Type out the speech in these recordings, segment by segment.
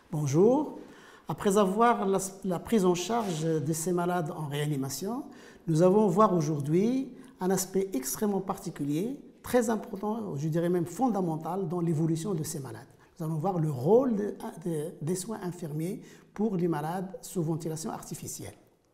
Bonjour. Après avoir la prise en charge de ces malades en réanimation, nous allons voir aujourd'hui un aspect extrêmement particulier, très important, je dirais même fondamental dans l'évolution de ces malades. Nous allons voir le rôle des soins infirmiers pour les malades sous ventilation artificielle.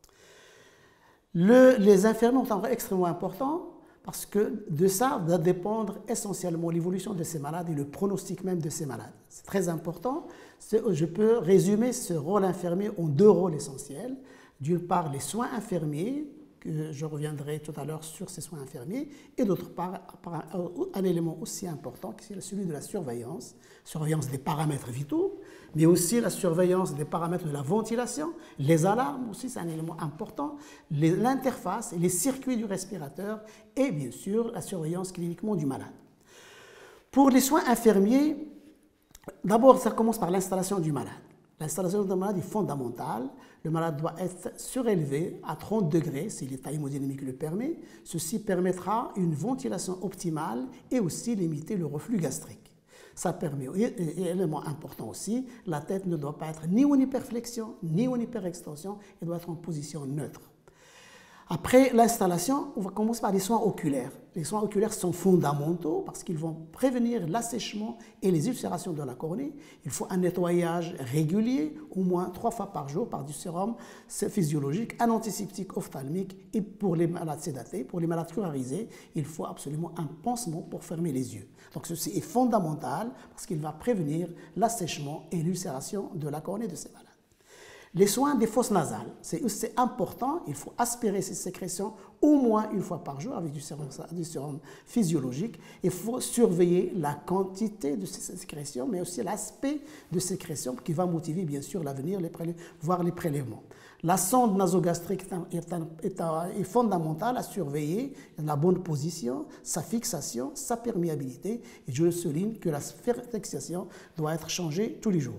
Les infirmiers ont un rôle extrêmement important parce que de ça va dépendre essentiellement l'évolution de ces malades et le pronostic même de ces malades. C'est très important. Je peux résumer ce rôle infirmier en deux rôles essentiels. D'une part, les soins infirmiers, que je reviendrai tout à l'heure sur ces soins infirmiers, et d'autre part, un élément aussi important qui est celui de la surveillance des paramètres vitaux, mais aussi la surveillance des paramètres de la ventilation, les alarmes aussi, c'est un élément important, l'interface et les circuits du respirateur, et bien sûr la surveillance cliniquement du malade. Pour les soins infirmiers, d'abord ça commence par l'installation du malade. L'installation du malade est fondamentale. Le malade doit être surélevé à 30 degrés si l'état hémodynamique le permet. Ceci permettra une ventilation optimale et aussi limiter le reflux gastrique. Ça permet, et élément important aussi, la tête ne doit pas être ni en hyperflexion ni en hyperextension, elle doit être en position neutre. Après l'installation, on va commencer par les soins oculaires. Les soins oculaires sont fondamentaux parce qu'ils vont prévenir l'assèchement et les ulcérations de la cornée. Il faut un nettoyage régulier, au moins 3 fois par jour, par du sérum physiologique, un antiseptique ophtalmique. Et pour les malades sédatés, pour les malades curarisés, il faut absolument un pansement pour fermer les yeux. Donc ceci est fondamental parce qu'il va prévenir l'assèchement et l'ulcération de la cornée de ces malades. Les soins des fosses nasales, c'est important, il faut aspirer ces sécrétions au moins une fois par jour avec du sérum physiologique. Il faut surveiller la quantité de ces sécrétions, mais aussi l'aspect de sécrétions qui va motiver bien sûr l'avenir, voire les prélèvements. La sonde nasogastrique est fondamentale à surveiller, la bonne position, sa fixation, sa perméabilité. Et je souligne que la fixation doit être changée tous les jours.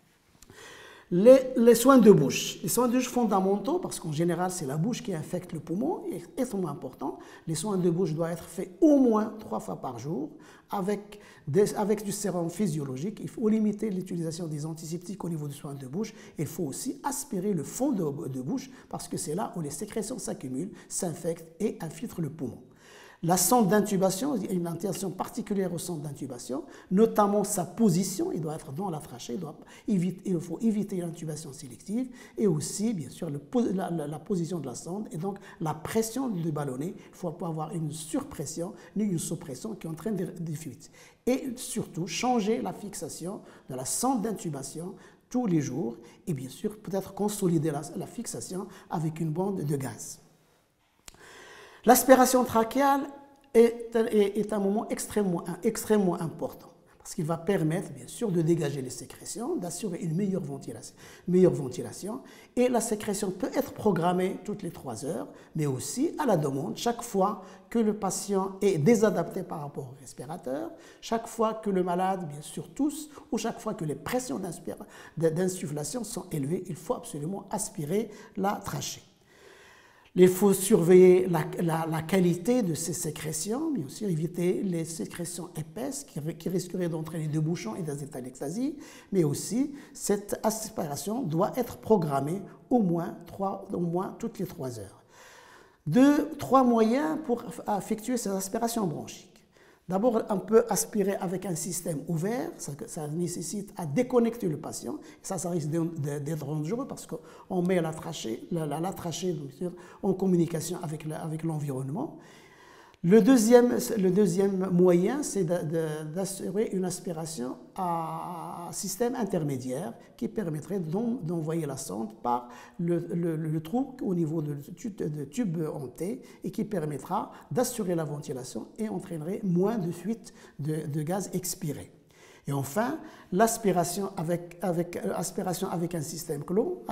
Les soins de bouche. Les soins de bouche fondamentaux, parce qu'en général, c'est la bouche qui infecte le poumon, est extrêmement important. Les soins de bouche doivent être faits au moins 3 fois par jour avec du sérum physiologique. Il faut limiter l'utilisation des antiseptiques au niveau des soins de bouche. Il faut aussi aspirer le fond de bouche parce que c'est là où les sécrétions s'accumulent, s'infectent et infiltrent le poumon. La sonde d'intubation, il y a une attention particulière aux sondes d'intubation, notamment sa position, il doit être dans la trachée, il faut éviter l'intubation sélective et aussi, bien sûr, la position de la sonde et donc la pression du ballonnet. Il ne faut pas avoir une surpression ni une sous-pression qui entraîne des fuites. Et surtout, changer la fixation de la sonde d'intubation tous les jours et bien sûr, peut-être consolider la fixation avec une bande de gaz. L'aspiration trachéale est un moment extrêmement important parce qu'il va permettre, bien sûr, de dégager les sécrétions, d'assurer une meilleure ventilation. Et la sécrétion peut être programmée toutes les 3 heures, mais aussi à la demande, chaque fois que le patient est désadapté par rapport au respirateur, chaque fois que le malade, bien sûr, tousse, ou chaque fois que les pressions d'insufflation sont élevées, il faut absolument aspirer la trachée. Il faut surveiller la qualité de ces sécrétions, mais aussi éviter les sécrétions épaisses qui risqueraient d'entraîner des bouchons et des états d'extasie. Mais aussi, cette aspiration doit être programmée au moins toutes les 3 heures. 3 moyens pour effectuer ces aspirations bronchiques. D'abord, on peut aspirer avec un système ouvert, ça nécessite à déconnecter le patient. Ça risque d'être dangereux parce qu'on met la trachée en communication avec l'environnement. Le deuxième moyen, c'est d'assurer une aspiration à système intermédiaire qui permettrait d'envoyer la sonde par le trou au niveau de tube en T et qui permettra d'assurer la ventilation et entraînerait moins de fuite de gaz expiré. Et enfin, l'aspiration avec un système clos,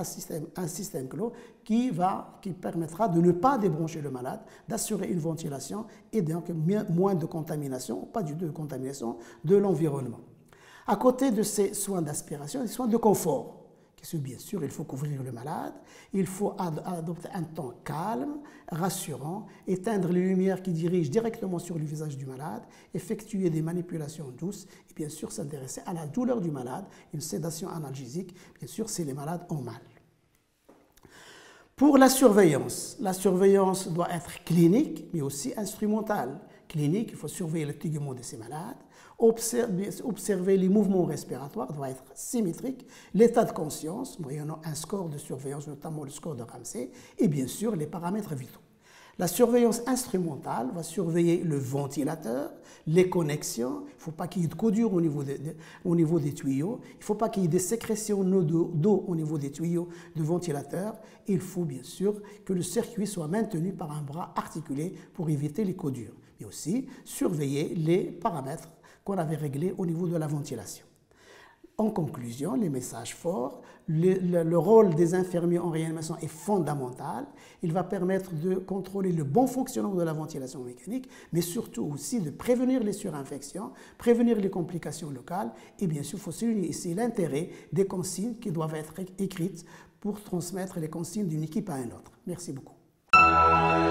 qui permettra de ne pas débrancher le malade, d'assurer une ventilation et donc moins de contamination, pas du tout de contamination de l'environnement. À côté de ces soins d'aspiration, des soins de confort Bien sûr, il faut couvrir le malade, il faut adopter un ton calme, rassurant, éteindre les lumières qui dirigent directement sur le visage du malade, effectuer des manipulations douces et bien sûr s'intéresser à la douleur du malade, une sédation analgésique, bien sûr si les malades ont mal. Pour la surveillance doit être clinique mais aussi instrumentale. Clinique, il faut surveiller le tégument de ces malades, observer les mouvements respiratoires, doit être symétrique, l'état de conscience, moyennant un score de surveillance, notamment le score de Ramsay, et bien sûr les paramètres vitaux. La surveillance instrumentale va surveiller le ventilateur, les connexions, il ne faut pas qu'il y ait de codure au niveau des tuyaux, il ne faut pas qu'il y ait des sécrétions d'eau au niveau des tuyaux de ventilateur, il faut bien sûr que le circuit soit maintenu par un bras articulé pour éviter les codures, mais aussi surveiller les paramètres qu'on avait réglés au niveau de la ventilation. En conclusion, les messages forts, le rôle des infirmiers en réanimation est fondamental. Il va permettre de contrôler le bon fonctionnement de la ventilation mécanique, mais surtout aussi de prévenir les surinfections, prévenir les complications locales. Et bien sûr, il faut souligner ici l'intérêt des consignes qui doivent être écrites pour transmettre les consignes d'une équipe à une autre. Merci beaucoup.